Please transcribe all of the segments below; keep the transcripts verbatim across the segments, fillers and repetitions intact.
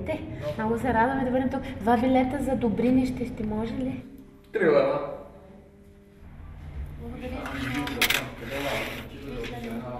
дойдете. Много се радваме да бъдем тук. Два билета за Добрини ще сте, може ли? Три лева. Благодаря ви много.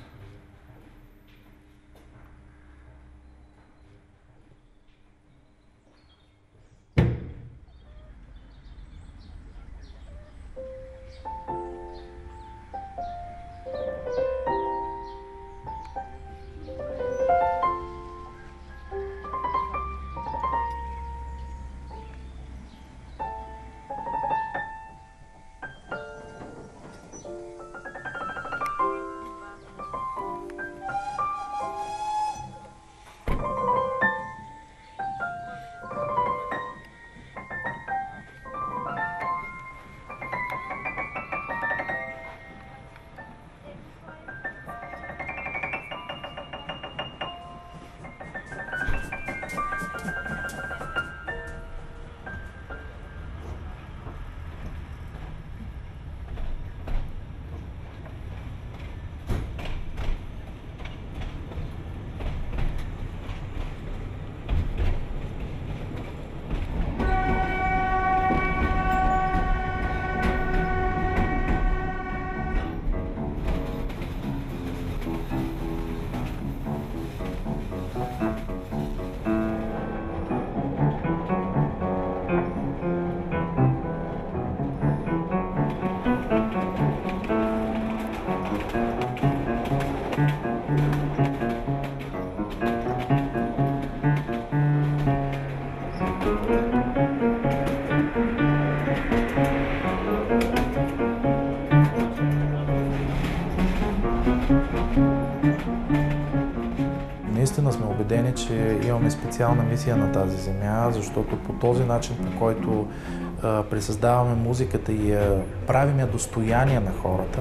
Наистина сме убедени, че имаме специална мисия на тази земя, защото по този начин, по който а, пресъздаваме музиката и я правим я достояние на хората,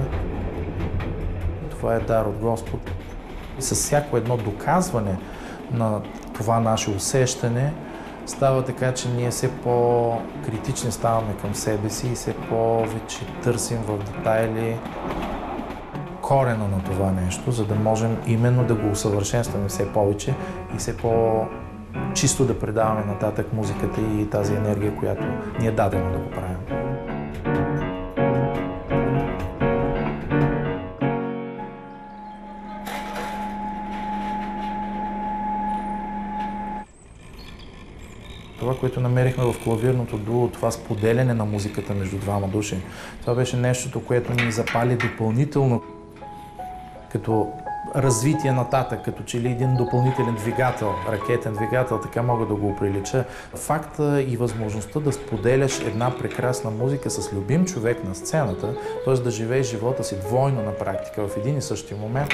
това е дар от Господ. И с всяко едно доказване на това наше усещане става така, че ние все по-критични ставаме към себе си и все повече търсим в детайли корена на това нещо, за да можем именно да го усъвършенстваме все повече и все по-чисто да предаваме нататък музиката и тази енергия, която ни е дадено да го правим. Това, което намерихме в клавирното дуо, това споделяне на музиката между двама души, това беше нещото, което ни запали допълнително като развитие нататък, като че ли един допълнителен двигател, ракетен двигател, така мога да го оприлича. Факта и възможността да споделяш една прекрасна музика с любим човек на сцената, т.е. да живееш живота си двойно на практика в един и същи момент.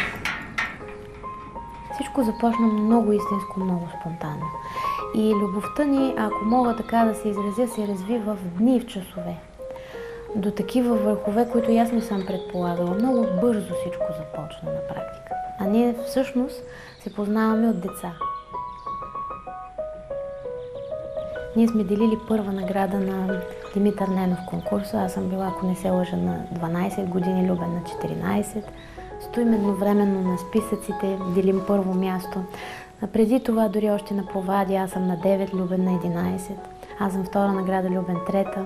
Всичко започна много истинско, много спонтанно. И любовта ни, ако мога така да се изразя, се развива в дни и в часове. До такива върхове, които и аз не съм предполагала. Много бързо всичко започна на практика. А ние всъщност се познаваме от деца. Ние сме делили първа награда на Димитър Ненов конкурса. Аз съм била, ако не се лъжа, на дванайсет години, Любен на четиринайсет. Стоим едновременно на списъците, делим първо място. А преди това, дори още на Провади, аз съм на девет, Любен на единайсет. Аз съм втора награда, Любен трета.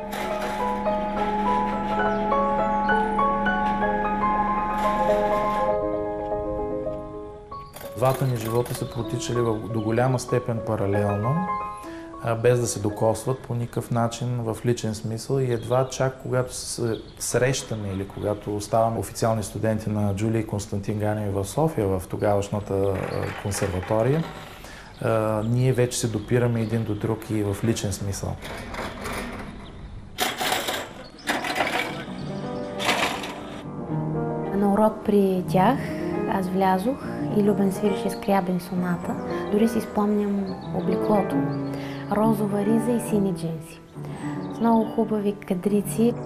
Двата ни живота са протичали до голяма степен паралелно, без да се докосват по никакъв начин в личен смисъл и едва чак когато се срещаме или когато ставаме официални студенти на Джулия и Константин Ганеви в София, в тогавашната консерватория, ние вече се допираме един до друг и в личен смисъл. На урок при тях аз влязох и Любен свирише скрябен соната. Дори си спомням облеклото. Розова риза и сини джинси. С много хубави кадрици.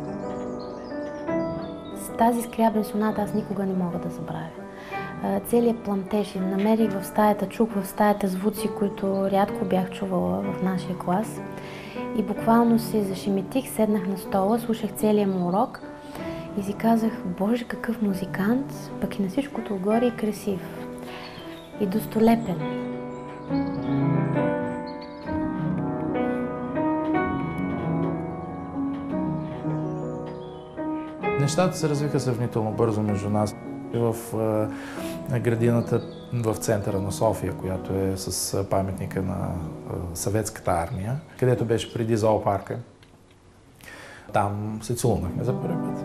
С тази скрябен соната аз никога не мога да забравя. Целият пламтеж. Намерих в стаята, чух в стаята звуци, които рядко бях чувала в нашия клас. И буквално се зашеметих, седнах на стола, слушах целия му урок и си казах, Боже, какъв музикант, пък и на всичкото отгоре е красив и достолепен. нещата се развиха сравнително бързо между нас. В е, градината в центъра на София, която е с паметника на е, съветската армия, където беше преди зоопарка. Там се целунахме за първи път.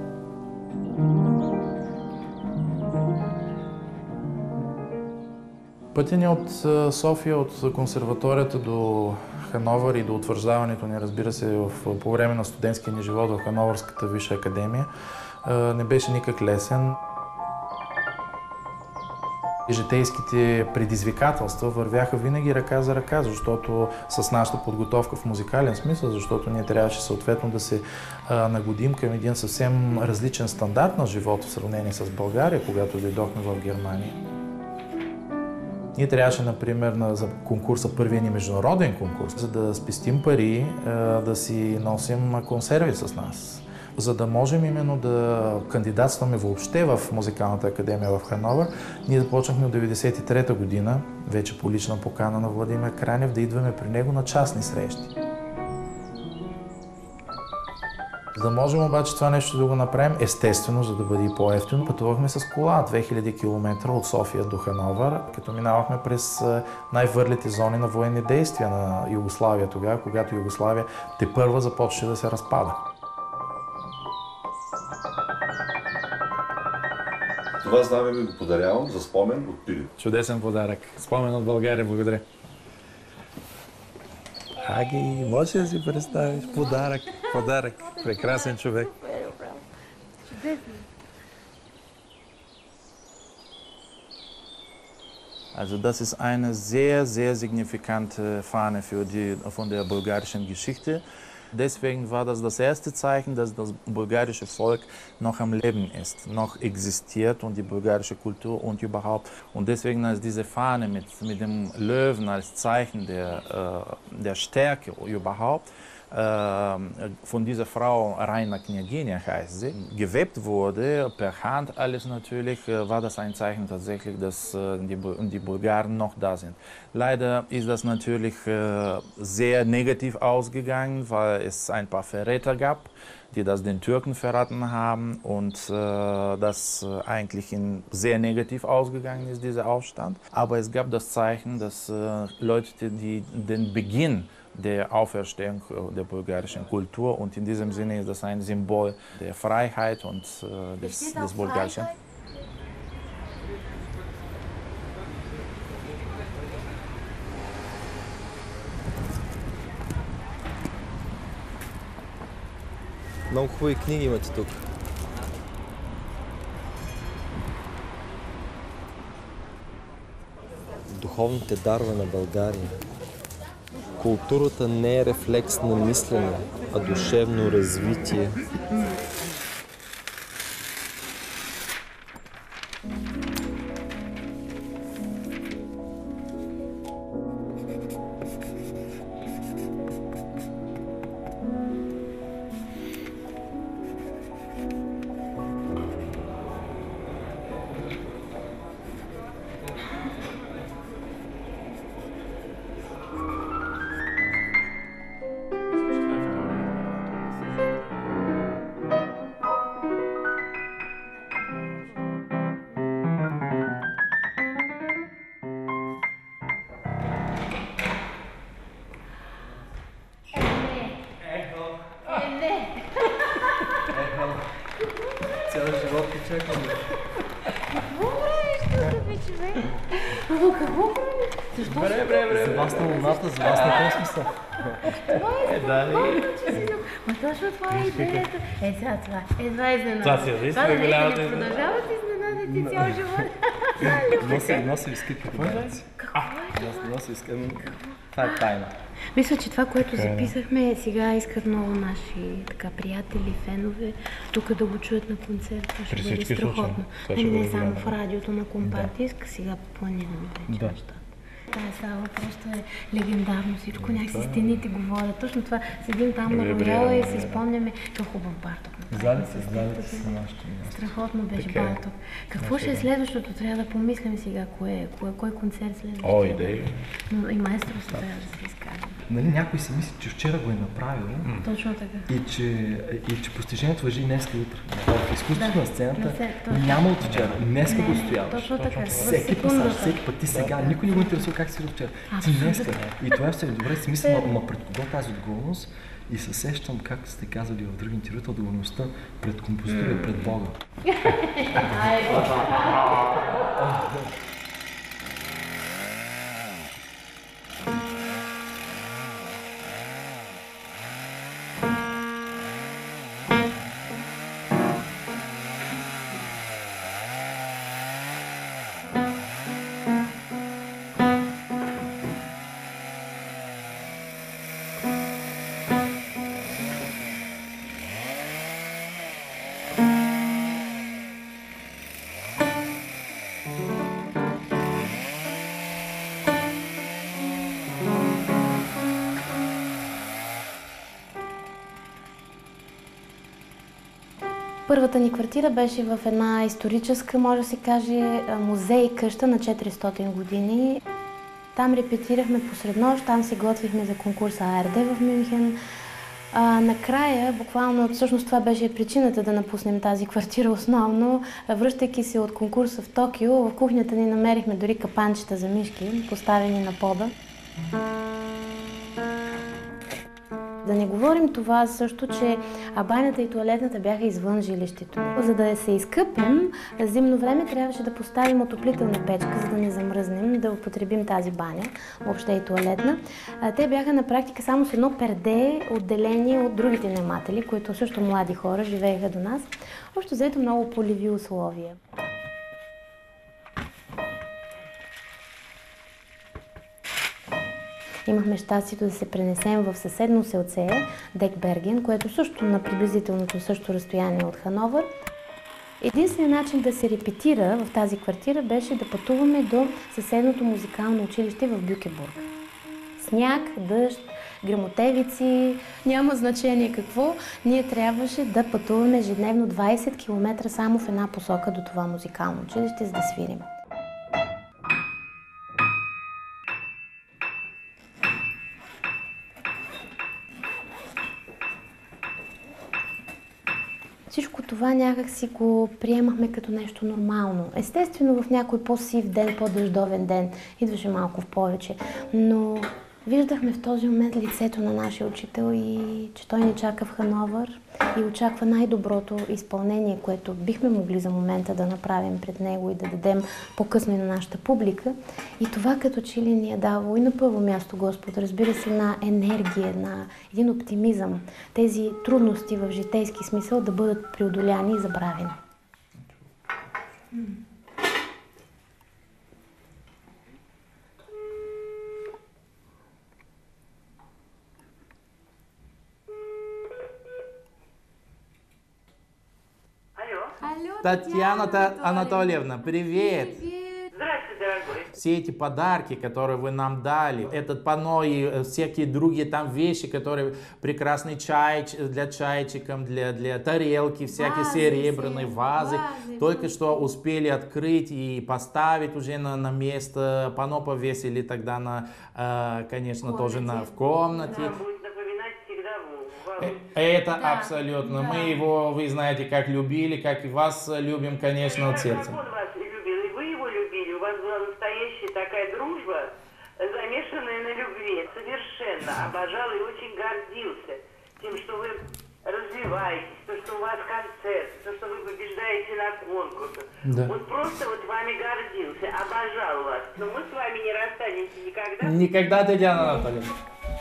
Пътя ни от София, от консерваторията до Хановър и до утвърждаването ни, разбира се, в, по време на студентския ни живот в Хановърската висша академия, не беше никак лесен. Житейските предизвикателства вървяха винаги ръка за ръка, защото с нашата подготовка в музикален смисъл, защото ние трябваше съответно да се а, нагодим към един съвсем различен стандарт на живота в сравнение с България, когато дойдохме в Германия. Ние трябваше, например, на, за конкурса, първия ни международен конкурс, за да спестим пари, а, да си носим консерви с нас. За да можем именно да кандидатстваме въобще в Музикалната академия в Хановър, ние започнахме от деветдесет и трета година, вече по лична покана на Владимир Кранев, да идваме при него на частни срещи. За да можем обаче това нещо да го направим, естествено, за да бъде и по-евтино, пътувахме с кола две хиляди километра от София до Хановър, като минавахме през най-върлите зони на военни действия на Югославия тогава, когато Югославия тепърва започна да се разпада. Това знаме ви го подарявам за спомен от Пилип. Чудесен подарък. Спомен от България. Благодаря. Аги, може да си представиш? Подарък. Подарък. Прекрасен човек. Also das ist eine sehr, sehr signifikante Fahne für die, von der bulgarischen Geschichte. Deswegen war das das erste Zeichen, dass das bulgarische Volk noch am Leben ist, noch existiert und die bulgarische Kultur und überhaupt. Und deswegen ist diese Fahne mit, mit dem Löwen als Zeichen der, äh, der Stärke überhaupt, von dieser Frau Raina Kniaginia heißt sie, gewebt wurde, per Hand alles natürlich, war das ein Zeichen tatsächlich, dass die, die Bulgaren noch da sind. Leider ist das natürlich sehr negativ ausgegangen, weil es ein paar Verräter gab, die das den Türken verraten haben und äh, das eigentlich in sehr negativ ausgegangen ist, dieser Aufstand. Aber es gab das Zeichen, dass äh, Leute, die den Beginn der Auferstehung der bulgarischen Kultur, und in diesem Sinne ist das ein Symbol der Freiheit und äh, des, des Bulgarischen. Много хубави книги имате тук. Духовните дарове на България. Културата не е рефлекс на мислене, а душевно развитие. Цял живот ти чакам. Какво правиш тук, бе, човек? Ама какво правиш? Защо? Бре, бре, бре. За вас на луната, за вас на космоса. Това е страхотно, че си... Ма точно това е идеята. Е, сега това. Е, това е изненада. Това си е Това да не продължават изненадите цял живот. Носи, носи виски. Какво е? Какво е? Носи виски. Това е тайна. Мисля, че това, което записахме, сега искат много наши така, приятели, фенове, тук да го чуят на концерт. Това ще бъде страхотно. Не, не само в радиото на компакт-диск, сега планираме вече нещата. Тая сала просто е легендарно всичко, някакси стените говорят. Точно това, седим там на Рояла и си спомняме какъв хубав Барток. Залите, залите са нашите. Страхотно беше Барток. Какво ще е следващото? Трябва да помислим сега, кое е, кой концерт следващото. О, идеи. Но и майсторство трябва да се изкаже. нали, някой си мисли, че вчера го е направил. Точно така. И че, и че постижението важи днеска и утре. В изкуството Да, на сцената точно. няма от вчера. Днеска Не, го стояваш. точно така. Всеки В пасаж, секундата. всеки път ти сега. Никой не го интересува как си вчера. Ти Абсолютно. днеска. И това е все добре си мисля, ма, ма пред кого тази отговорност? И се сещам, как сте казали в други интервюта, отговорността пред композитора и пред Бога. Първата ни квартира беше в една историческа, може да се каже, музей къща на четиристотин години. Там репетирахме посред нощ, там се готвихме за конкурса А Р Д в Мюнхен. А, накрая, буквално, всъщност това беше причината да напуснем тази квартира основно. Връщайки се от конкурса в Токио, в кухнята ни намерихме дори капанчета за мишки, поставени на пода. Да не говорим това също, че банята и тоалетната бяха извън жилището. За да се изкъпем, зимно време трябваше да поставим отоплителна печка, за да не замръзнем, да употребим тази баня, въобще и тоалетна. Те бяха на практика само с едно перде, отделени от другите наематели, които също млади хора живееха до нас. Общо взето много полеви условия. Имахме щастието да се пренесем в съседно селце, Декберген, което също на приблизителното също разстояние от Хановър. Единственият начин да се репетира в тази квартира беше да пътуваме до съседното музикално училище в Бюкебург. Сняг, дъжд, гръмотевици, няма значение какво. Ние трябваше да пътуваме ежедневно двайсет километра само в една посока до това музикално училище, за да свирим. Всичко това някак си го приемахме като нещо нормално. Естествено, в някой по-сив ден, по-дъждовен ден идваше малко в повече, но виждахме в този момент лицето на нашия учител и че той ни чака в Хановър и очаква най-доброто изпълнение, което бихме могли за момента да направим пред него и да дадем по-късно и на нашата публика. И това като че ли ни е давало и на първо място Господ, разбира се, на енергия, на един оптимизъм, тези трудности в житейски смисъл да бъдат преодоляни и забравени. Татьяна Анатольевна, привет! Здравствуйте, дорогой. Все эти подарки, которые вы нам дали, этот панно и всякие другие там вещи, которые прекрасный чай для чайчиков, для, для тарелки, всякие вазы, серебряные вазы, вазы, только что успели открыть и поставить уже на, на место, панно повесили тогда на, конечно, тоже на, в комнате. Да, будет напоминать всегда вам. Это Да, абсолютно. да. Мы его, вы знаете, как любили, как и вас любим, конечно, от сердца. Как он вас любил, и вы его любили. У вас была настоящая такая дружба, замешанная на любви. Совершенно обожал и очень гордился тем, что вы развиваетесь, то, что у вас концерт, то, что вы побеждаете на конкурсах. Да. Он просто вот вами гордился, обожал вас. Но мы с вами не расстанемся никогда. Никогда, Татьяна Анатольевна.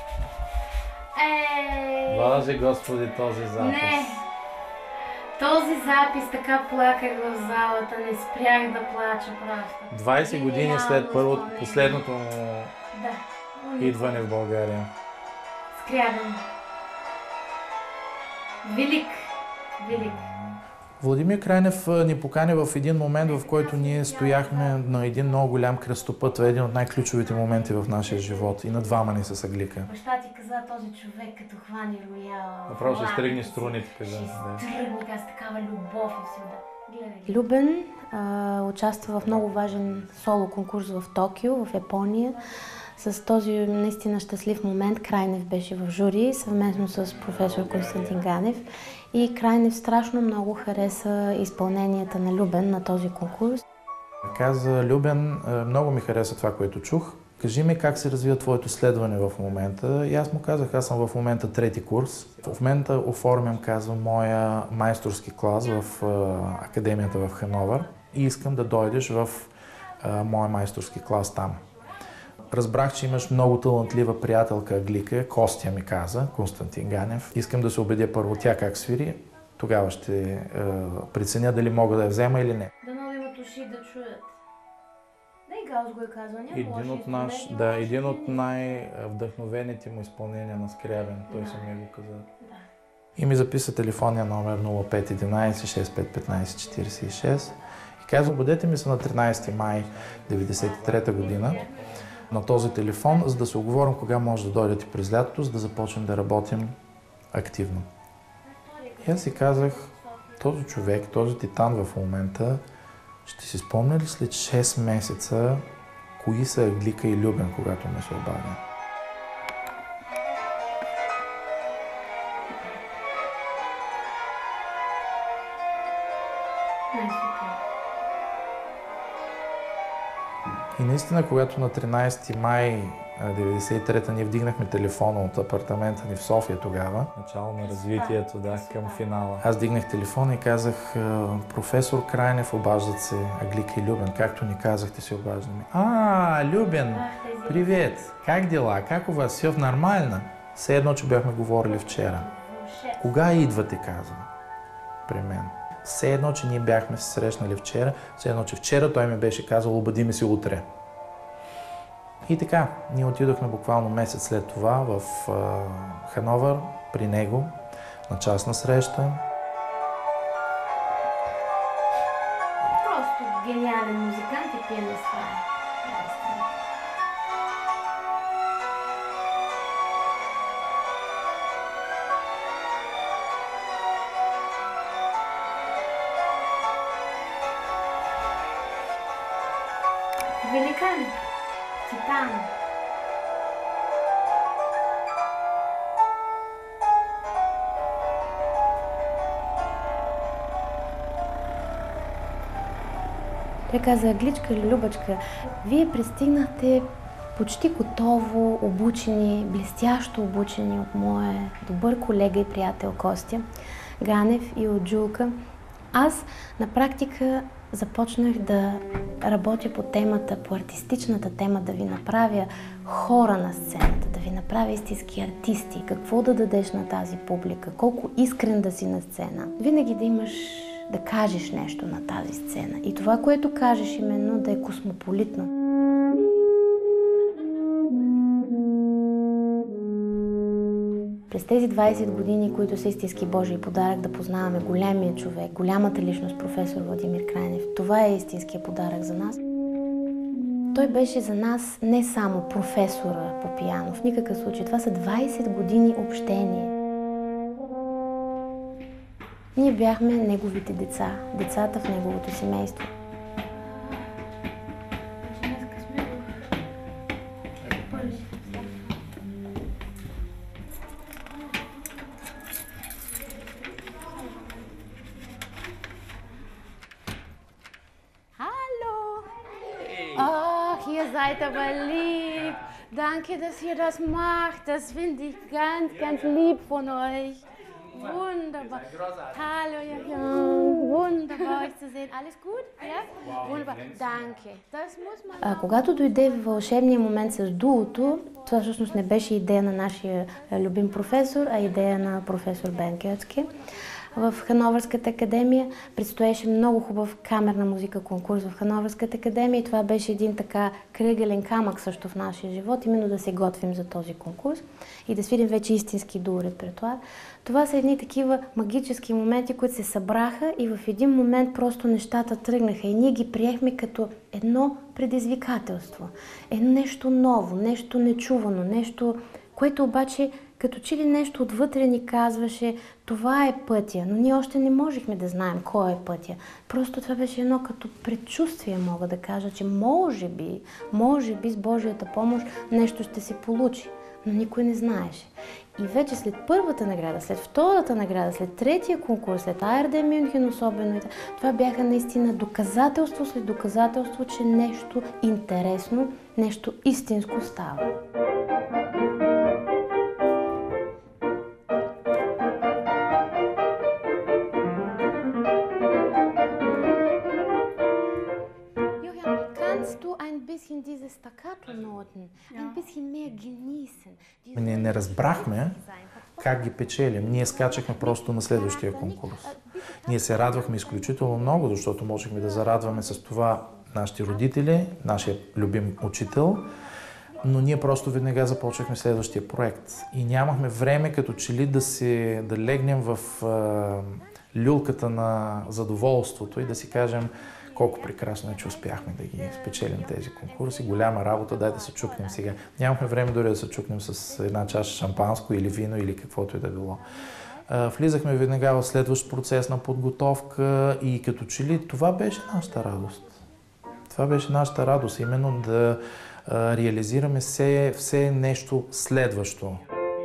Ей! Боже Господи, този запис. Не! Този запис така плаках в залата, не спрях да плача просто. двайсет години след първо, изпълнение. последното му Да. идване в България. Скрябен. Велик. Велик. Владимир Крайнев ни покани в един момент, в който ние стояхме на един много голям кръстопът. Това е един от най-ключовите моменти в нашия живот. И на двама ни се съглика. Баща ти каза, този човек като хвани рояла. Направо ще стригне струните, каза. Ще Да. стръгне с такава любов и сюда. Гледай. Любен а, участва в много важен соло конкурс в Токио, в Япония, С този наистина щастлив момент Крайнев беше в жури, съвместно с професор Константин Ганев. И Крайнев страшно много хареса изпълненията на Любен на този конкурс. Каза: Любен, много ми хареса това, което чух. Кажи ми как се развива твоето следване в момента. И аз му казах: аз съм в момента трети курс. В момента оформям, казва, моя майсторски клас в академията в Хановър и искам да дойдеш в а, моя майсторски клас там. Разбрах, че имаш много талантлива приятелка Аглика, Костя ми каза, Константин Ганев. Искам да се убедя първо тя как свири, тогава ще а, преценя дали мога да я взема или не. Дано имат уши да чуят. Да, и Гаус го е казал, няма един от наш, да, един от най-вдъхновените му изпълнения на Скрябин, той самия го каза. Да. И ми записа телефонния номер нула пет единайсет шейсет и пет петнайсет четирийсет и шест и казва: бъдете ми се на тринайсети май деветдесет и трета година на този телефон, за да се оговорим кога може да дойдете през лятото, за да започнем да работим активно. И аз си казах: този човек, този титан в момента, ще си спомня ли след шест месеца кои са Аглика и Любен, когато ме се обадя? И наистина, когато на тринайсети май деветдесет и трета ние вдигнахме телефона от апартамента ни в София тогава, начало на развитието, да, към финала. Аз дигнах телефона и казах: професор Крайнев, обаждат се Аглика и Любен. Както ни казахте, се обаждаме. А, Любен, привет! Как дела? Как у вас? Все нормално? Все едно, че бяхме говорили вчера. Кога идвате, казва при мен. Все едно, че ние бяхме се срещнали вчера, все едно, че вчера той ми беше казал: обади ми се утре. И така, ние отидохме буквално месец след това в а, Хановър, при него, на частна среща. Просто гениален музикант и пианист. Великан, титан. Той каза: Агличка или Любачка, вие пристигнахте почти готово, обучени, блестящо обучени от моя добър колега и приятел Костя Ганев и от Джулка. Аз на практика започнах да работя по темата, по артистичната тема, да ви направя хора на сцената, да ви направя истински артисти, какво да дадеш на тази публика, колко искрен да си на сцена. Винаги да имаш, да кажеш нещо на тази сцена и това, което кажеш, именно да е космополитно. През тези двайсет години, които са истински Божий подарък, да познаваме големия човек, голямата личност, професор Владимир Крайнев, това е истинския подарък за нас. Той беше за нас не само професора по пиано, в никакъв случай. Това са двайсет години общение. Ние бяхме неговите деца, децата в неговото семейство. Ihr seid aber lieb. Danke, dass ihr das macht. Das finde ich ganz, ganz lieb von euch. Wunderbar. Hallo, Jochen. Wunderbar, euch zu sehen. Alles gut? Ja? Wunderbar. Danke. Das muss man... А, когато дойде вълшебния момент с дуото, това всъщност не беше идея на нашия любим професор, а идея на професор Бенкетски. В Хановърската академия предстоеше много хубав камерна музика конкурс в Хановърската академия и това беше един така кръгълен камък също в нашия живот, именно да се готвим за този конкурс и да свирим вече истински дуо репертоар. Това са едни такива магически моменти, които се събраха и в един момент просто нещата тръгнаха и ние ги приехме като едно предизвикателство, едно нещо ново, нещо нечувано, нещо, което обаче Като че ли нещо отвътре ни казваше, това е пътя, но ние още не можехме да знаем кой е пътя. Просто това беше едно като предчувствие, мога да кажа, че може би, може би с Божията помощ нещо ще се получи, но никой не знаеше. И вече след първата награда, след втората награда, след третия конкурс, след ей ар де Мюнхен особено, това бяха наистина доказателство след доказателство, че нещо интересно, нещо истинско става. Ние не разбрахме как ги печелим. Ние скачахме просто на следващия конкурс. Ние се радвахме изключително много, защото можехме да зарадваме с това нашите родители, нашия любим учител, но ние просто веднага започнахме следващия проект. И нямахме време като че ли да, си, да легнем в а, люлката на задоволството и да си кажем колко прекрасно е, че успяхме да ги спечелим тези конкурси. Голяма работа, дай да се чукнем сега. Нямахме време дори да се чукнем с една чаша шампанско или вино или каквото и да било. Влизахме веднага в следващ процес на подготовка и като че ли това беше нашата радост. Това беше нашата радост, именно да а, реализираме все, все нещо следващо.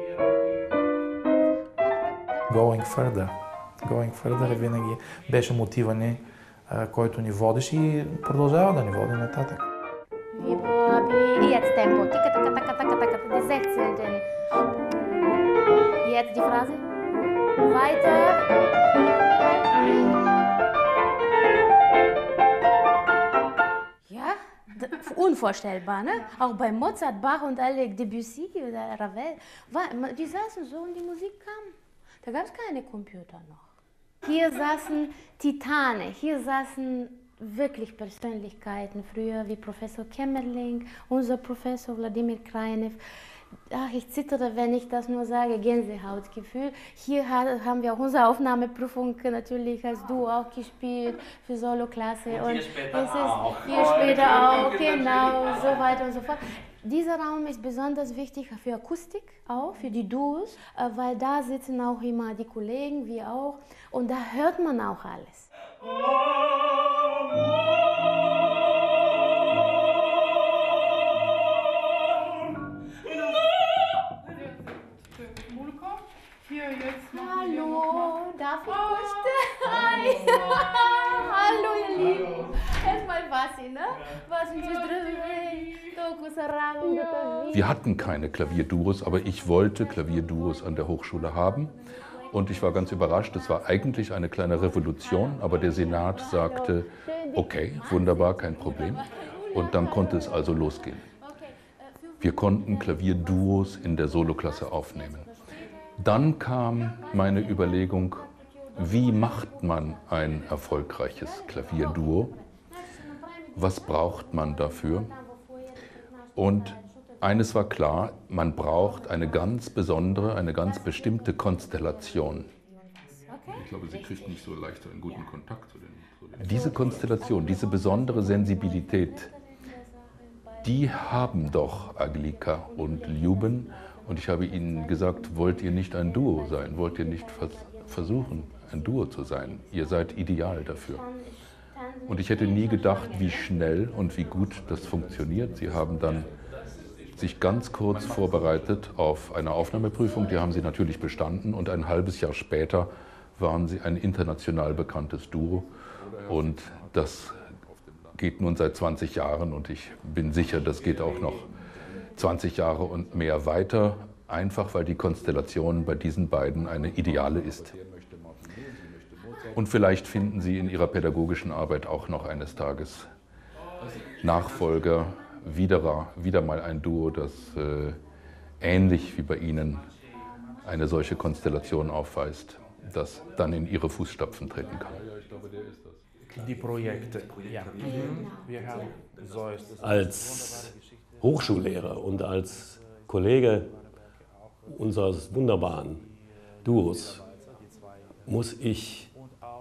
Going further. Going further винаги беше мотива ни, който ни водеше и продължава да ни води нататък. Jetzt Tempo. Tika taka taka taka taka. Die sechzehnten. Jetzt die Phrase. Weiter. Ja, unvorstellbar, ne? Auch bei Mozart, Bach und alle Debussy oder Ravel. Die saßen so und die Musik kam. Da gab es keine Computer noch. Hier saßen Titane, hier saßen wirklich Persönlichkeiten, früher wie Professor Kemmerling, unser Professor Wladimir Krajew. Ach, ich zittere, wenn ich das nur sage, Gänsehautgefühl. Hier haben wir auch unsere Aufnahmeprüfung natürlich als Duo auch gespielt für Soloklasse. Und, und hier später es ist, auch. Hier später auch, genau, so weiter und so fort. Dieser Raum ist besonders wichtig für Akustik, auch für die Duos, weil da sitzen auch immer die Kollegen, wir auch, und da hört man auch alles. Hallo, darf ich kurz? Hi. Hallo, ihr Lieben. Erstmal Vasi, ne? Was sind Wir hatten keine Klavierduos, aber ich wollte Klavierduos an der Hochschule haben. Und ich war ganz überrascht, es war eigentlich eine kleine Revolution, aber der Senat sagte, okay, wunderbar, kein Problem. Und dann konnte es also losgehen. Wir konnten Klavierduos in der Soloklasse aufnehmen. Dann kam meine Überlegung, wie macht man ein erfolgreiches Klavierduo? Was braucht man dafür? Und eines war klar, man braucht eine ganz besondere, eine ganz bestimmte Konstellation. Ich glaube, Sie kriegt nicht so leicht einen guten Kontakt zu den, zu den Diese Konstellation, diese besondere Sensibilität, die haben doch Aglika und Ljuben. Und ich habe ihnen gesagt, wollt ihr nicht ein Duo sein? Wollt ihr nicht vers versuchen, ein Duo zu sein? Ihr seid ideal dafür. Und ich hätte nie gedacht, wie schnell und wie gut das funktioniert. Sie haben dann sich ganz kurz vorbereitet auf eine Aufnahmeprüfung. Die haben sie natürlich bestanden. Und ein halbes Jahr später waren sie ein international bekanntes Duo. Und das geht nun seit zwanzig Jahren. Und ich bin sicher, das geht auch noch zwanzig Jahre und mehr weiter, einfach weil die Konstellation bei diesen beiden eine ideale ist. Und vielleicht finden Sie in Ihrer pädagogischen Arbeit auch noch eines Tages Nachfolger, wieder, wieder mal ein Duo, das äh, ähnlich wie bei Ihnen eine solche Konstellation aufweist, das dann in Ihre Fußstapfen treten kann. Die Projekte, ja. Wir haben so ist es. Als Hochschullehrer und als Kollege unseres wunderbaren Duos muss ich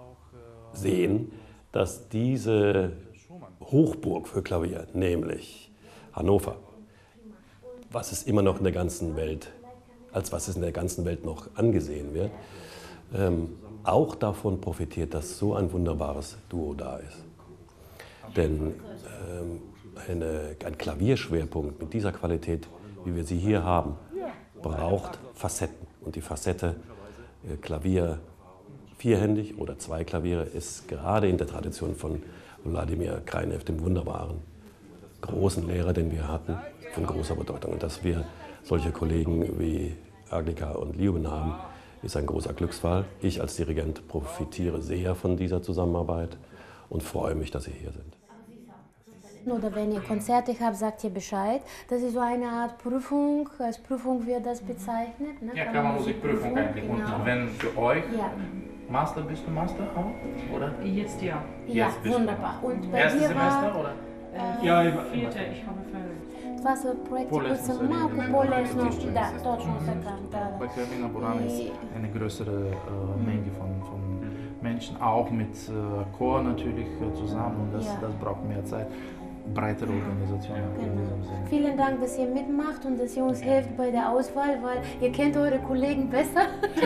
sehen, dass diese Hochburg für Klavier, nämlich Hannover, was es immer noch in der ganzen Welt als was es in der ganzen Welt noch angesehen wird, ähm, auch davon profitiert, dass so ein wunderbares Duo da ist. Denn ähm, eine, ein Klavierschwerpunkt mit dieser Qualität, wie wir sie hier haben, braucht Facetten. Und die Facette äh, Klavier vierhändig oder zwei Klaviere ist gerade in der Tradition von Wladimir Krajinev, dem wunderbaren, großen Lehrer, den wir hatten, von großer Bedeutung. Und dass wir solche Kollegen wie Aglika und Lyuben haben, ist ein großer Glücksfall. Ich als Dirigent profitiere sehr von dieser Zusammenarbeit und freue mich, dass Sie hier sind. Oder wenn ihr Konzerte habt, sagt ihr Bescheid. Das ist so eine Art Prüfung, als Prüfung wird das bezeichnet. Ne? Ja, Kammermusikprüfung eigentlich. Genau. Und wenn für euch, ja. Master, bist du Master auch, oder? Jetzt ja. Ja, Jetzt bist wunderbar. Du. Und bei Erstes dir Semester, war, oder? Äh, ja, ich vierte, ich habe fertig. Това са проекти, които са малко по-лесно. Да, точно така. Да, Bei Carmina Burana ist eine größere äh, Menge von, von Menschen, auch mit äh, Chor natürlich äh, zusammen. Und das, ja. das braucht mehr Zeit. Breitere Organisation in diesem Sinne. Vielen Dank, dass ihr mitmacht und dass ihr uns helft bei der Auswahl, weil ihr kennt eure Kollegen besser.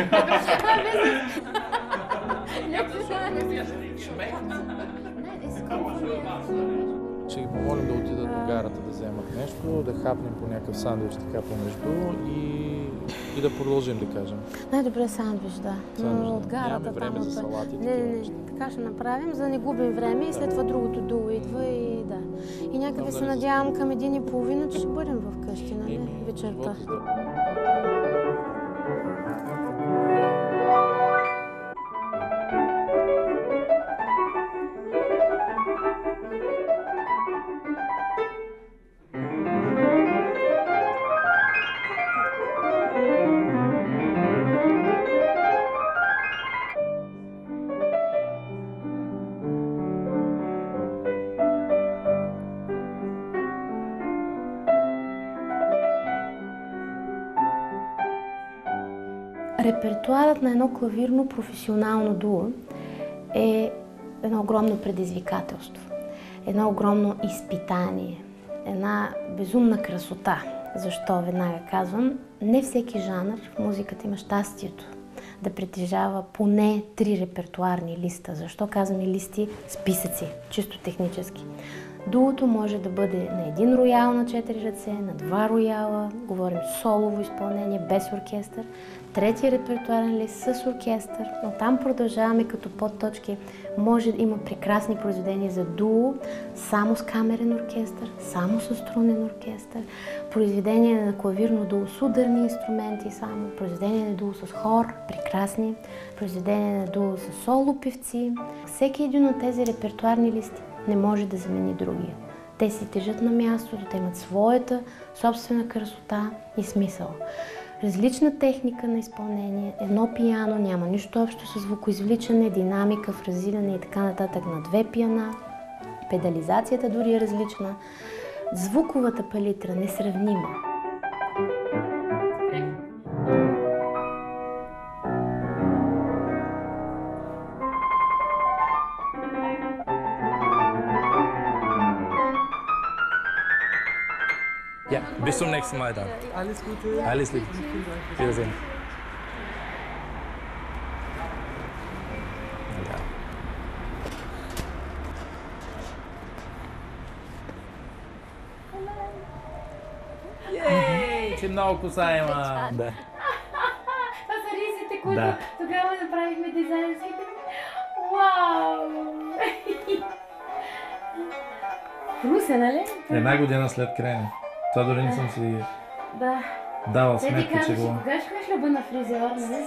Ще ги помолим да отидат до гарата да вземат нещо, да хапнем по някакъв сандвич така помежду и, и да продължим, да кажем. Най-добре сандвич, да. Сандвич, Но от гарата нямаме време там за от... салати и Не, не, такива не, така ще направим, за да не губим време и след това другото дуо идва и да. И някъде се надявам към един и половина, че ще бъдем вкъщи, нали, вечерта. Репертуарът на едно клавирно професионално дуо е едно огромно предизвикателство, едно огромно изпитание, една безумна красота. Защо веднага казвам, не всеки жанр в музиката има щастието да притежава поне три репертуарни листа. Защо казваме листи? Списъци, чисто технически. Дуото може да бъде на един роял на четири ръце, на два рояла, говорим солово изпълнение, без оркестър. Третия репертуарен лист с оркестър, но там продължаваме като подточки. Може да има прекрасни произведения за дуо, само с камерен оркестър, само с струнен оркестър, произведения на клавирно дуо с ударни инструменти само, произведения на дуо с хор, прекрасни, произведения на дуо с соло певци. Всеки един от тези репертуарни листи не може да замени другия. Те си тежат на мястото, те имат своята собствена красота и смисъл. Различна техника на изпълнение, едно пиано няма нищо общо с звукоизвличане, динамика, фразиране и така нататък на две пиана. Педализацията дори е различна. Звуковата палитра несравнима. Ja, bis zum nächsten Mal dann. Alles Gute. Alles Liebe. Wiedersehen. Ей, че много коса има. Да. Това са ризите, които Да. тогава направихме дизайнерските. Вау! Русе, нали? Една година след крайне. Това дори не съм си Да. давал Те ти сметка, че казваш, го... кога ще ходиш люба на фризьор, нали?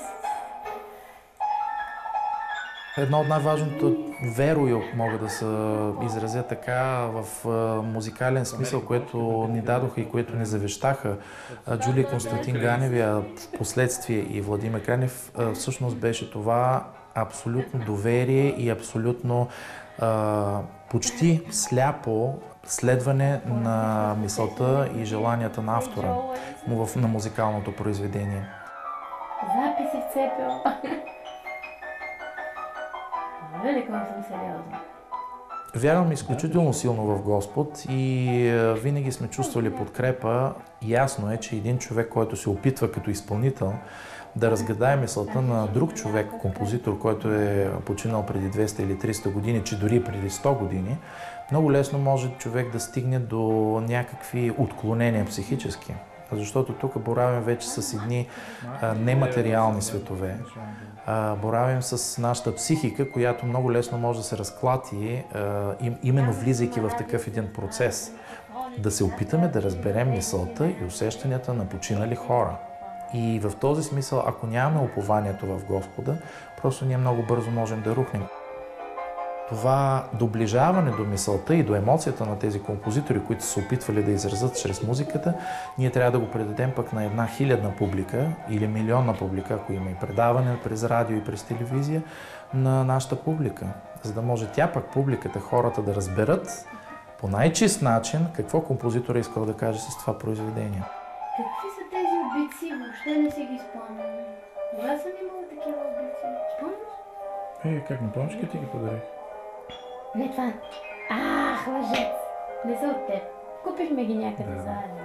Едно от най-важното верою, мога да се изразя така, в музикален смисъл, което ни дадоха и което ни завещаха Джулия и Константин Ганеви, а в последствие и Владимир Крайнев, всъщност беше това абсолютно доверие и абсолютно а, почти сляпо следване на мисълта и желанията на автора му в, на музикалното произведение. Записи в цепел. Велико съм сериозна. Вярваме изключително силно в Господ и винаги сме чувствали подкрепа. Ясно е, че един човек, който се опитва като изпълнител да разгадае мисълта на друг човек, композитор, който е починал преди двеста или триста години, че дори преди сто години, много лесно може човек да стигне до някакви отклонения психически. Защото тук боравим вече с едни а, нематериални светове. А, боравим с нашата психика, която много лесно може да се разклати, а, им, именно влизайки в такъв един процес. Да се опитаме да разберем мисълта и усещанията на починали хора. И в този смисъл, ако нямаме упованието в Господа, просто ние много бързо можем да рухнем. Това доближаване до мисълта и до емоцията на тези композитори, които са се опитвали да изразят чрез музиката, ние трябва да го предадем пък на една хилядна публика или милионна публика, ако има и предаване през радио и през телевизия, на нашата публика. За да може тя пък публиката, хората да разберат по най-чист начин какво композитора искал да каже с това произведение. Какви са тези обици? Въобще не си ги спомням. Кога съм имала такива обици? Спомняш? Е, как не помниш, като ти ги подарих? Не това. Ах, лъжец! Не са от теб. Купихме ги някъде да. Заедно.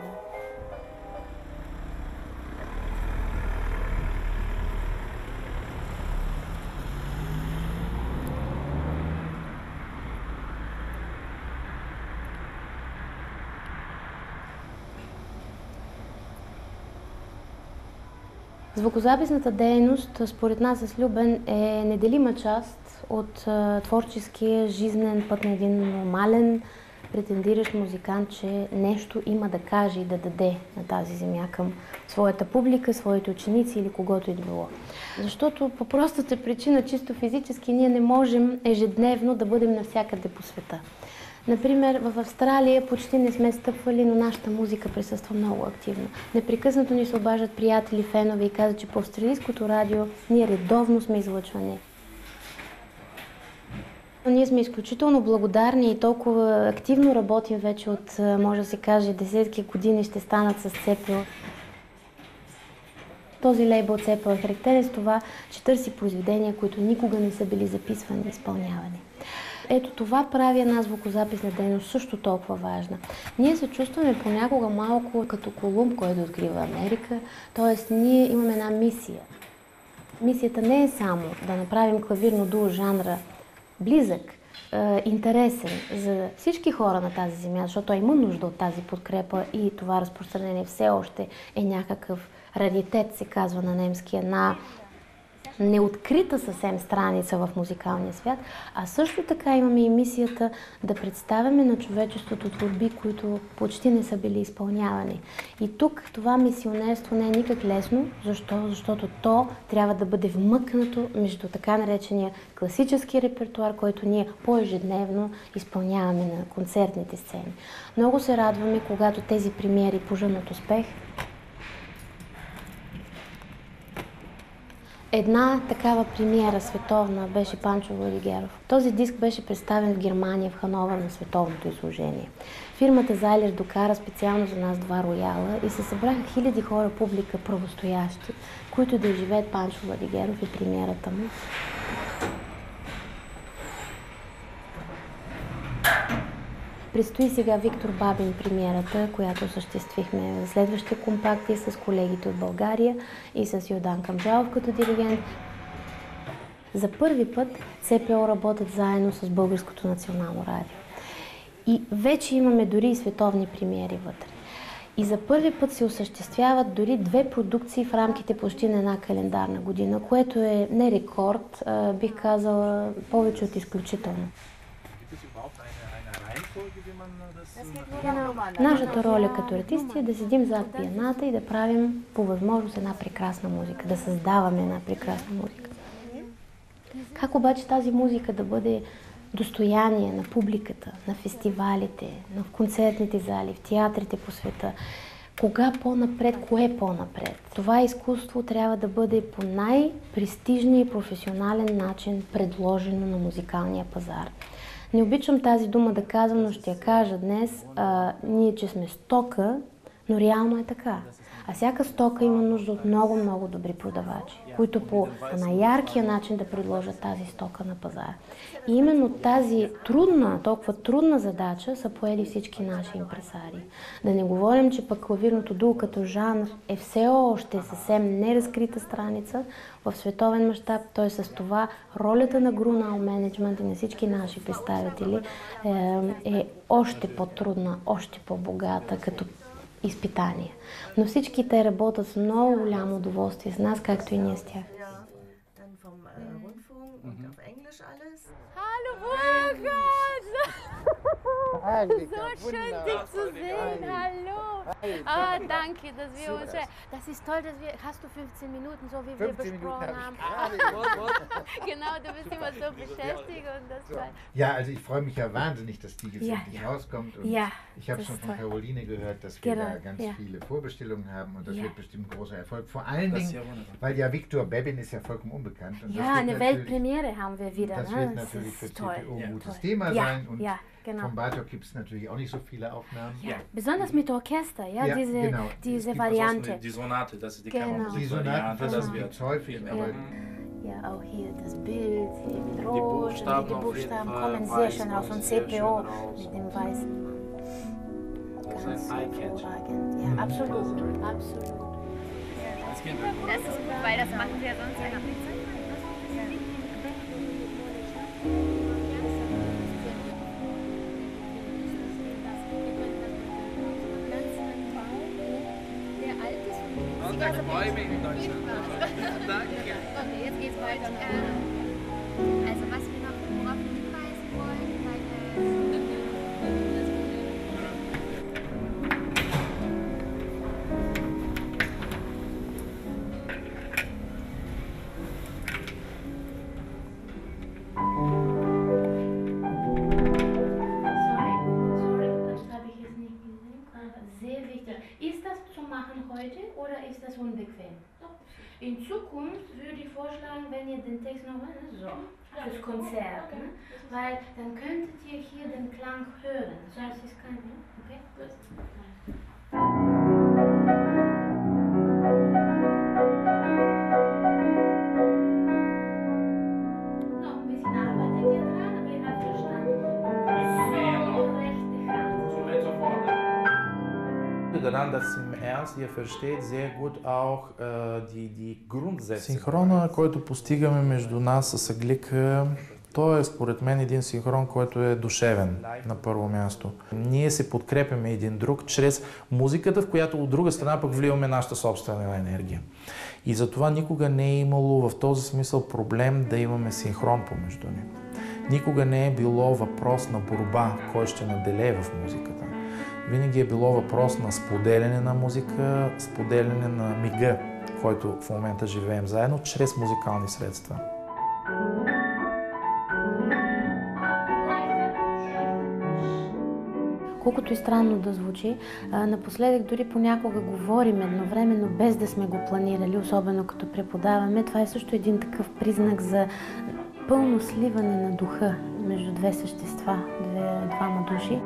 Звукозаписната дейност, според нас с Любен, е неделима част от а, творческия жизнен път на един нормален, претендиращ музикант, че нещо има да каже и да даде на тази земя към своята публика, своите ученици или когото и да било. Защото по простата причина, чисто физически, ние не можем ежедневно да бъдем навсякъде по света. Например, в Австралия почти не сме стъпвали, но нашата музика присъства много активно. Непрекъснато ни се обаждат приятели, фенове и казват, че по австралийското радио ние редовно сме излъчвани. Ние сме изключително благодарни и толкова активно работим вече от, може да се каже, десетки години ще станат с Цепел. Този лейбъл Цепел е характерен с това, че търси произведения, които никога не са били записвани и изпълнявани. Ето това прави една звукозаписна дейност също толкова важна. Ние се чувстваме понякога малко като Колумб, който открива Америка, т.е. ние имаме една мисия. Мисията не е само да направим клавирно дуо жанра близък, е, интересен за всички хора на тази земя, защото той има нужда от тази подкрепа и това разпространение все още е някакъв раритет, се казва на немски, една неоткрита съвсем страница в музикалния свят, а също така имаме и мисията да представяме на човечеството творби, които почти не са били изпълнявани. И тук това мисионерство не е никак лесно. Защо? Защото то трябва да бъде вмъкнато между така наречения класически репертуар, който ние по-ежедневно изпълняваме на концертните сцени. Много се радваме, когато тези премиери поженат успех. Една такава премиера световна беше Панчо Владигеров. Този диск беше представен в Германия, в Хановер на световното изложение. Фирмата Зайлер докара специално за нас два рояла и се събраха хиляди хора, публика, правостоящи, които да изживеят Панчо Владигеров и премиерата му. Предстои сега Виктор Бабин премиерата, която осъществихме в следващия компакт и с колегите от България и с Йордан Камжалов като диригент. За първи път ЦПО работят заедно с Българското национално радио. И вече имаме дори и световни премиери вътре. И за първи път се осъществяват дори две продукции в рамките почти на една календарна година, което е не рекорд, а, бих казала повече от изключително. Нашата роля като артисти е да седим зад пианата и да правим по възможност една прекрасна музика, да създаваме една прекрасна музика. Как обаче тази музика да бъде достояние на публиката, на фестивалите, на концертните зали, в театрите по света? Кога по-напред, кое по-напред? Това изкуство трябва да бъде по най-престижния и професионален начин предложено на музикалния пазар. Не обичам тази дума да казвам, но ще я кажа днес. А, ние, че сме стока, но реално е така. А всяка стока има нужда от много-много добри продавачи, които по най-яркия начин да предложат тази стока на пазара. И именно тази трудна, толкова трудна задача са поели всички наши импресари. Да не говорим, че пък клавирното дуо като жанр е все още съвсем неразкрита страница в световен мащаб. Т.е. с това ролята на Грунау менеджмент и на всички наши представители е, е още по-трудна, още по-богата като изпитание. Но всички те работят с много голямо удоволствие с нас, както и ние с тях. Hallo Burkhard! So schön, dich zu sehen. Hallo. Ah, danke, dass wir uns... Das ist toll, dass wir... Hast du fünfzehn Minuten, so wie wir besprochen haben? Genau, du bist immer so beschäftigt und das war... Ja, also ich freue mich ja wahnsinnig, dass die jetzt ja, endlich ja. rauskommt. Und ja, ich habe schon von toll. Caroline gehört, dass wir genau, da ganz ja. viele Vorbestellungen haben und das ja. wird bestimmt ein großer Erfolg. Vor allen Dingen, ja weil ja Victor Bebin ist ja vollkommen unbekannt. Und ja, eine Weltpremiere haben wir wieder. Das ne? wird natürlich für C P O ein gutes toll. Thema ja, sein und ja, genau. von Bartok gibt es natürlich auch nicht so viele Aufnahmen. Ja, besonders mit Orchester, ja, ja diese, genau. diese Variante. Die Sonate, das ist die genau. Die Sonate, das genau. wird häufig, aber... Ja, auch hier das Bild, hier mit Rot, die Buchstaben, die Buchstaben kommen Fall, sehr schön raus und C P O mit dem weißen Mann. Ganz hervorragend. Ja, absolut, absolut. Das ist gut, weil das machen wir sonst ja noch nicht. Ich freue mich in Deutschland. Danke. Okay, jetzt geht's weiter. Also was wir noch worauf wir hinweisen wollen, weil heute oder ist das unbequem? In Zukunft würde ich vorschlagen, wenn ihr den Text noch mal so fürs Konzert, ne? Weil dann könntet ihr hier den Klang hören. Das heißt, es ist kein, okay, gut. Noch ein bisschen arbeitet ihr dran, aber ihr habt verstanden. So, rechte Hand. Daran, dass im Ernst ihr versteht sehr gut auch äh, die, die Grundsätze. Синхрона, който постигаме между нас с Аглика, той е според мен един синхрон, който е душевен на първо място. Ние се подкрепяме един друг чрез музиката, в която от друга страна пък вливаме нашата собствена енергия. И затова никога не е имало в този смисъл проблем да имаме синхрон помежду ни. Никога не е било въпрос на борба, кой ще наделее в музиката. Винаги е било въпрос на споделяне на музика, споделяне на мига, който в момента живеем заедно, чрез музикални средства. Колкото и странно да звучи, напоследък дори понякога говорим едновременно, без да сме го планирали, особено като преподаваме. Това е също един такъв признак за пълно сливане на духа между две същества, две, двама души.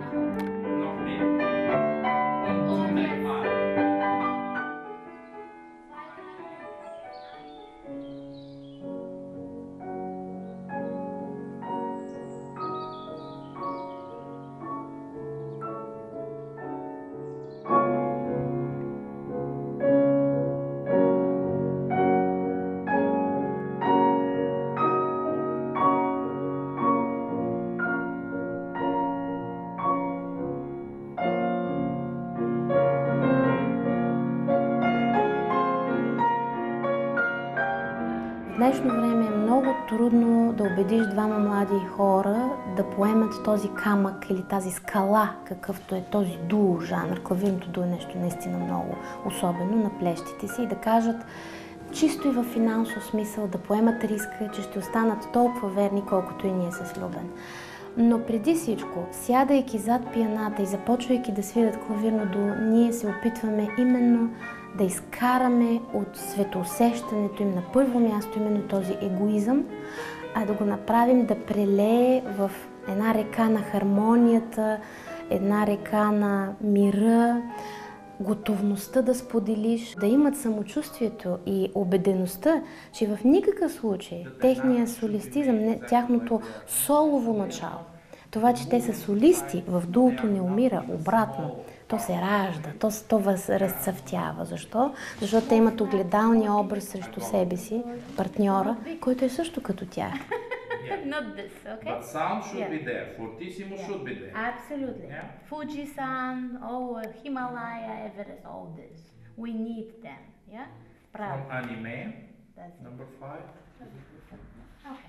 В днешно време е много трудно да убедиш двама млади хора да поемат този камък или тази скала, какъвто е този дуо жанр. Клавирното дуо е нещо наистина много особено на плещите си и да кажат чисто и в финансов смисъл да поемат риска, че ще останат толкова верни, колкото и ние с Любен. Но преди всичко, сядайки зад пианата и започвайки да свирят клавирно дуо, ние се опитваме именно да изкараме от светоусещането им на първо място именно този егоизъм, а да го направим да прелее в една река на хармонията, една река на мира, готовността да споделиш, да имат самочувствието и убедеността, че в никакъв случай техният солистизъм, не, тяхното солово начало, това, че те са солисти, в дуото не умира, обратно. То се ражда, то, то въз, разцъфтява. Защо? Защото те имат огледалния образ срещу себе си, партньора, който е също като тях. Not this, okay? But sound should yeah. be there. Fortissimo yeah. should be there. Absolutely. Yeah? Fuji-san, oh, Himalaya, Everest, all this. We need them. Yeah? From anime, number five. Okay.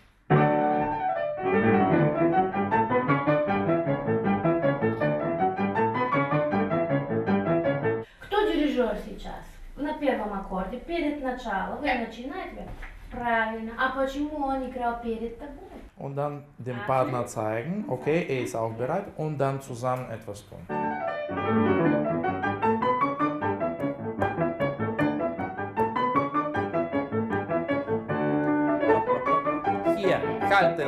Кто дирижер сейчас? На первом аккорде, перед началом. Вы начинаете? Правильно. А почему он играл перед тобой? Und dann dem Partner zeigen, okay, er ist auch bereit, und dann zusammen etwas tun. Hier, halten.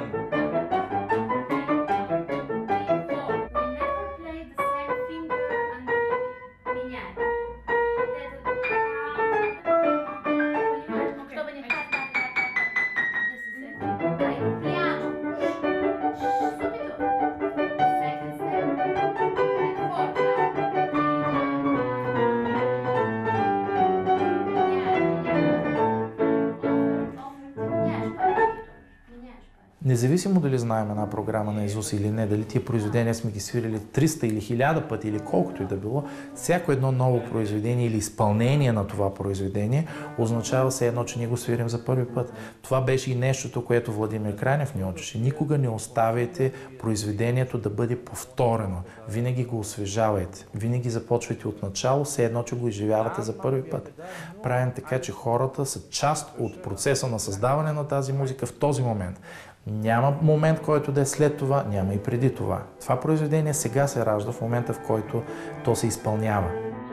Независимо дали знаем една програма на Изус или не, дали тия произведения сме ги свирили триста или хиляда пъти или колкото и да било, всяко едно ново произведение или изпълнение на това произведение означава все едно, че ние го свирим за първи път. Това беше и нещото, което Владимир Крайнев ни учеше. Никога не оставяйте произведението да бъде повторено. Винаги го освежавайте. Винаги започвайте от начало, все едно, че го изживявате за първи път. Правим така, че хората са част от процеса на създаване на тази музика в този момент. Няма момент, който да е след това, няма и преди това. Това произведение сега се ражда в момента, в който то се изпълнява.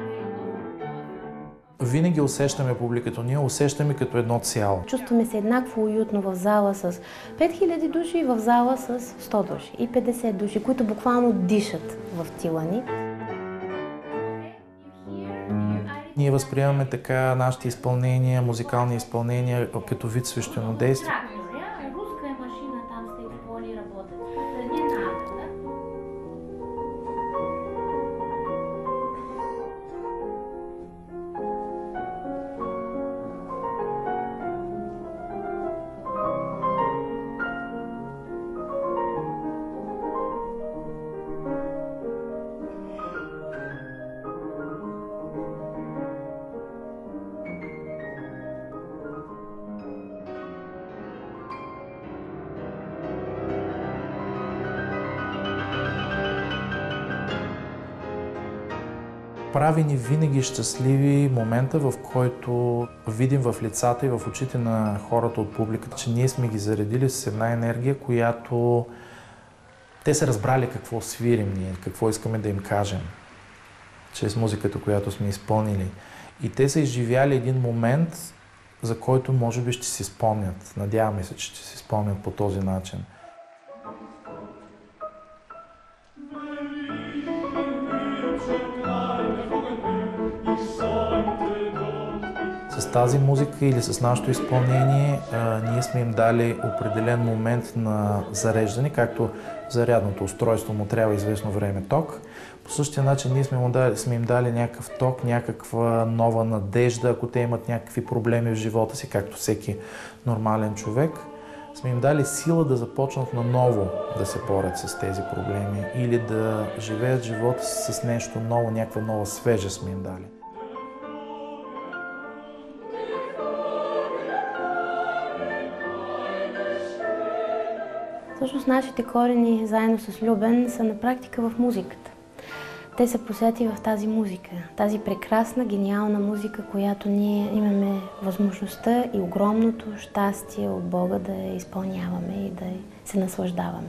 Винаги усещаме публиката, ние усещаме като едно цяло. Чувстваме се еднакво уютно в зала с пет хиляди души и в зала с сто души и петдесет души, които буквално дишат в тила ни. Ние възприемаме така нашите изпълнения, музикални изпълнения като вид свещенодействие. Прави ни винаги щастливи момента, в който видим в лицата и в очите на хората от публиката, че ние сме ги заредили с една енергия, която те са разбрали какво свирим ние, какво искаме да им кажем чрез музиката, която сме изпълнили. И те са изживяли един момент, за който може би ще си спомнят. Надяваме се, че ще си спомнят по този начин. С тази музика или с нашето изпълнение а, ние сме им дали определен момент на зареждане, както зарядното устройство му трябва известно време ток. По същия начин ние сме им дали, сме им дали някакъв ток, някаква нова надежда, ако те имат някакви проблеми в живота си, както всеки нормален човек. Сме им дали сила да започнат наново да се борят с тези проблеми или да живеят живота си с нещо ново, някаква нова свежа сме им дали. Всъщност нашите корени, заедно с Любен, са на практика в музиката. Те са посети в тази музика, тази прекрасна, гениална музика, която ние имаме възможността и огромното щастие от Бога да я изпълняваме и да се наслаждаваме.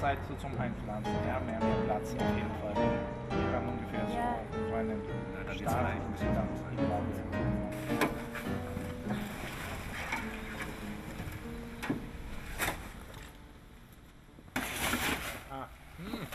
Zeit so zum Einpflanzen, ja, mehr, mehr Platz auf jeden Fall. Wir haben ungefähr so, so einen Start. Ah. Hm.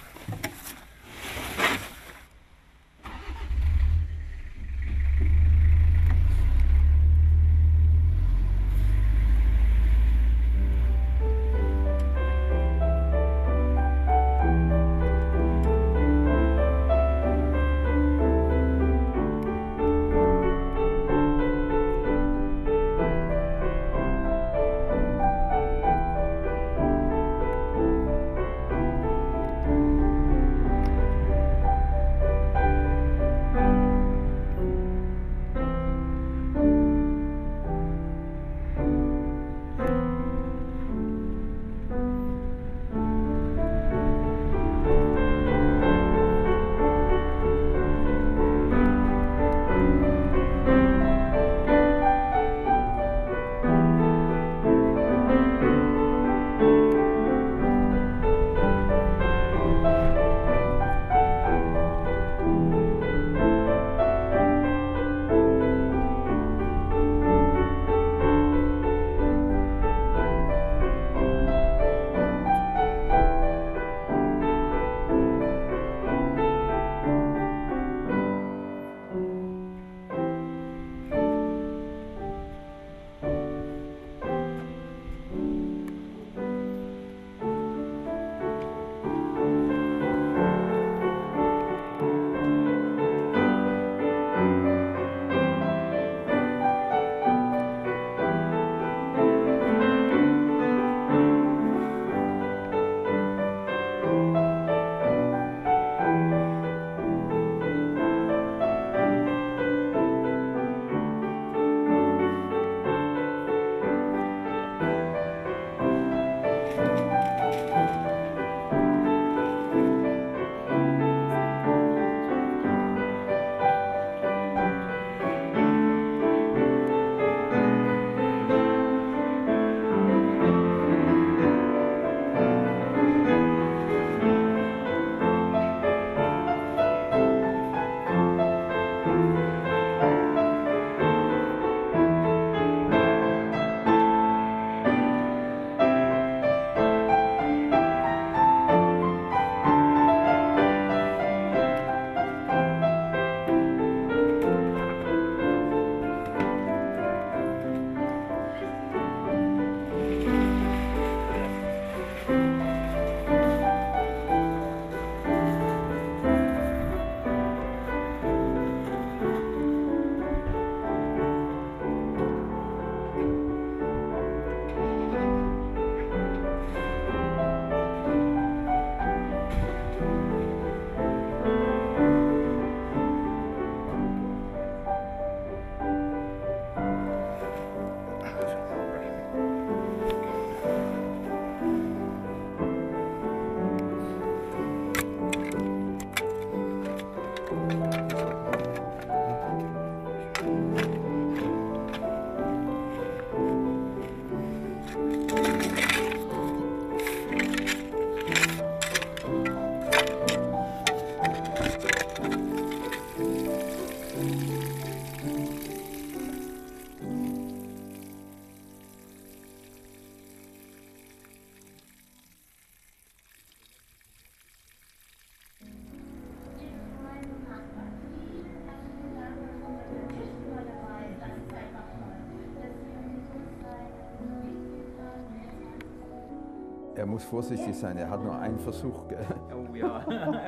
Er muss vorsichtig sein, er hat nur einen Versuch. Gell? Oh ja.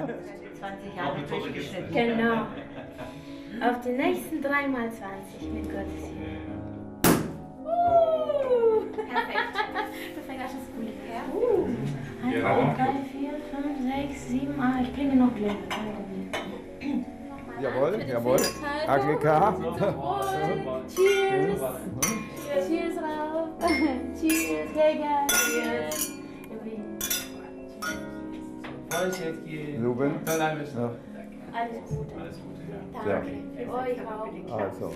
zwanzig Jahre durchgeschnitten. Genau. Auf die nächsten drei mal zwanzig mit Gottes Hilfe. Uh, perfekt. Perfekt, das ist gut. Ja. Uh. eins, zwei, drei, vier, fünf, sechs, sieben, acht. Ich bringe noch Gläser. Jawohl, jawohl. Anglika. Cheers. Cheers, Ralf. Cheers, Helga. Cheers. Ruben. Ja. Alles Gute. Alles Gute. Ja. Danke. Für euch auch. Also.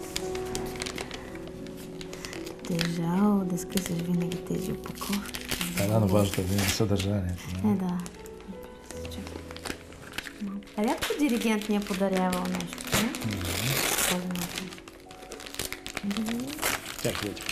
Държал да скъсаш винаги тези опаковки. Да, да, но важното е съдържанието. Е, да. Рядко диригент ни е подарявал нещо, не? Този начин. Всяка вече.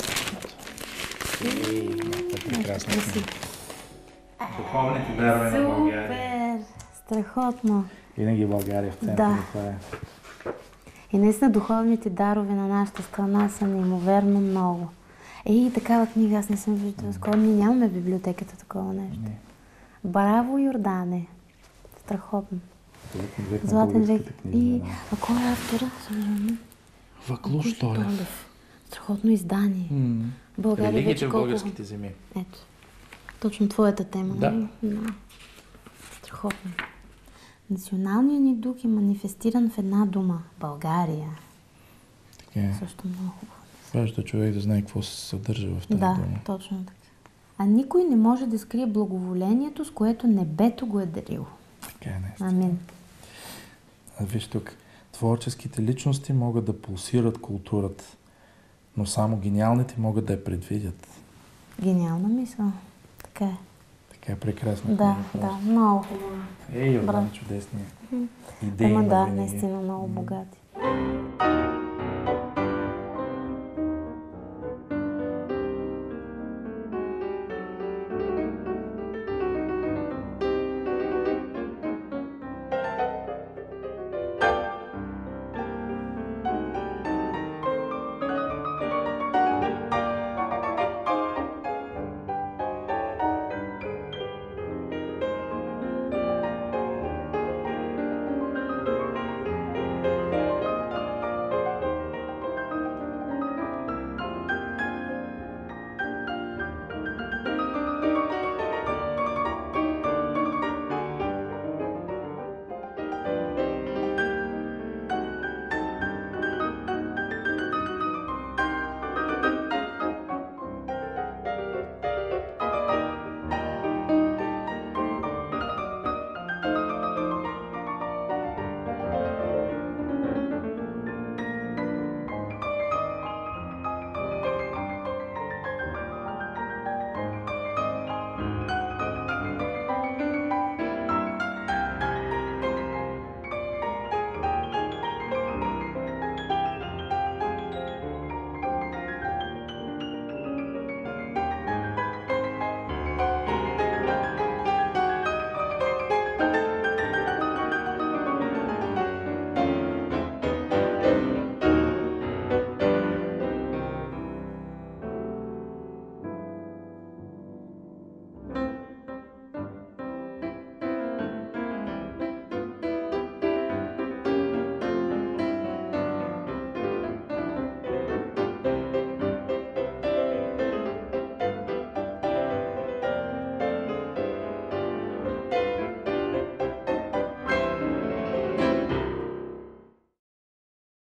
Е, прекрасно. Духовните дарове на България. Супер! Страхотно. Винаги България в центъра. Да. Това е. И наистина духовните дарове на нашата страна са неимоверно много. Ей, такава книга аз не съм виждала. Скоро ние нямаме в библиотеката такова нещо. Не. Браво, Йордане! Страхотно. Век на Златен век. българската книга, И да. а кой е автора? Ваклуш Толев. Страхотно издание. М. България Религиите вече в колко... българските земи. Ето. Точно твоята тема, Да. нали? Да. Страхотно. Националният ни дух е манифестиран в една дума. България. Така е. Също много хубаво. Важно е човек да знае какво се съдържа в тази Да, дума. точно така. А никой не може да скрие благоволението, с което небето го е дарило. Така е, наистина. Амин. А виж тук, творческите личности могат да пулсират културата, но само гениалните могат да я предвидят. Гениална мисъл. Така е. Така е прекрасно. Да, да, много хубаво. Ей, Браво. Йордан, чудесни идеи. Ама има да, винаги. наистина много богати.